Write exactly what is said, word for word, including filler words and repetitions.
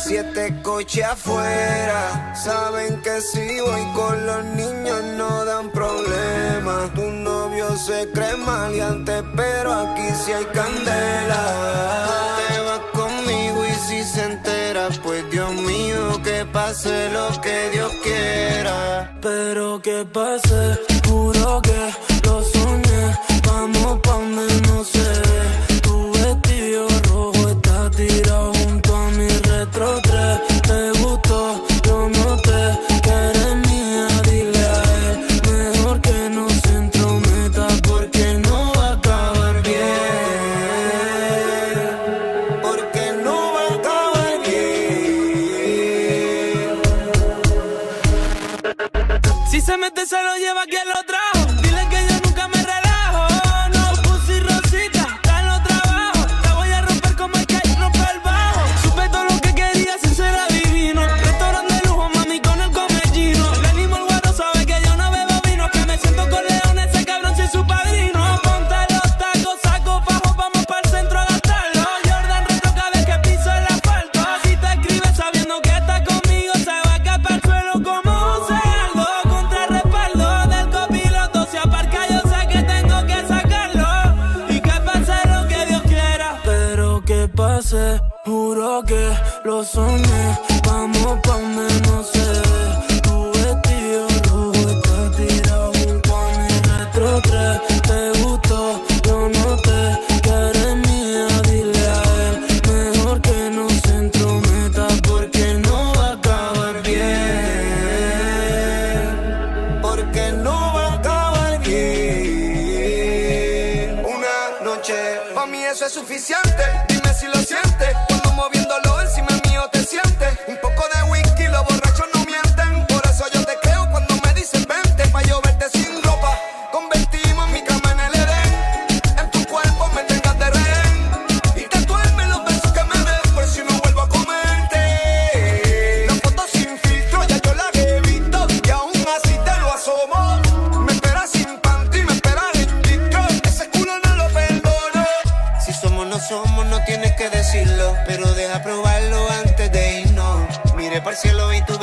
Siete coches afuera, saben que si voy con los niños no dan problema. Tu novio se cree maleante, pero aquí sí hay candela. Te vas conmigo y si se entera, pues Dios mío, que pase lo que Dios quiera. Pero que pase, juro que lo soñé. Vamos pa' donde no se ve. Tu vestido rojo está tirado junto a mi retro tres. Te gustó, yo noté que eres mía, dile a él. Mejor que no se entrometa porque no va a acabar bien. Porque no va a acabar bien. Si se mete se lo lleva quien lo trajo. Dile que yo nunca me relajo. No, Pussy Rosita, ya lo trabajo. La voy a romper como el que rompe el bajo. Supe todo lo que quería sin ser adivino. Restaurante de lujo, mami, con el comellino. El ánimo, el guaro sabe que yo no bebo vino. Que me siento con leones, ese cabrón soy su padrino. Ponte los tacos, saco fajo, vamos para el centro a gastarlo. Jordan retro cada vez que piso el asfalto. Si te escribes sabiendo que estás conmigo, se va a caer para el suelo como un cerdo. Contra respaldo del copiloto, se aparca, yo sé que tengo que sacarlo. Y que pase lo que Dios quiera. Pero que pase, juro que lo soñé. Vamos pa' donde no se ve. Tu vestido rojo está tirado junto a mi retro tres. Te gustó, yo noté que eres mía, dile a él. Mejor que no se entrometa porque no va a acabar bien. Porque no va a acabar bien. Una noche, pa' mí eso es suficiente. Dime si lo sientes. Cuando moviéndolo encima mío te sientes. Un poco de whisky, los borrachos no mienten. Por eso yo te creo cuando me dicen vente. Pa' yo verte sin ropa, convertimos mi cama en el Edén. En tu cuerpo me tengas de rehén. Y te duermen los besos que me den. Por si no vuelvo a comerte. La foto sin filtro ya yo la he visto. Y aún así te lo asomo. Me esperas sin panty, me esperas en disco. Ese culo no lo perdono. Si somos no somos, no tienes que decirlo, pero deja probarlo antes de irnos. Mire para el cielo y tú